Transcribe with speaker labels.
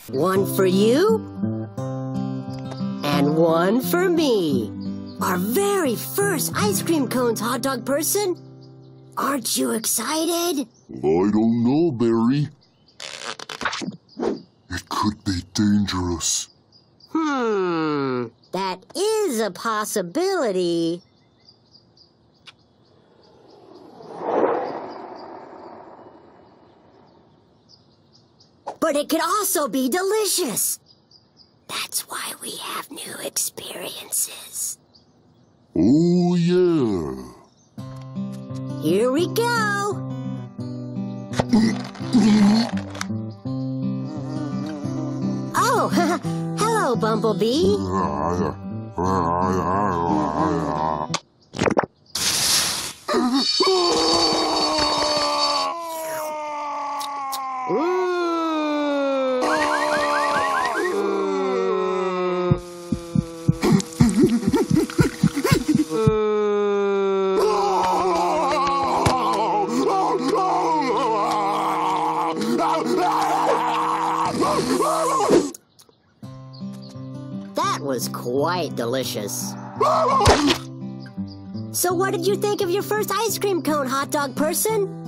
Speaker 1: One for you, and one for me. Our very first ice cream cones, hot dog person. Aren't you excited?
Speaker 2: I don't know, Barry. It could be dangerous.
Speaker 1: That is a possibility. But it could also be delicious. That's why we have new experiences.
Speaker 2: Oh, yeah.
Speaker 1: Here we go. Oh, hello, Bumblebee. That was quite delicious. So what did you think of your first ice cream cone, hot dog person?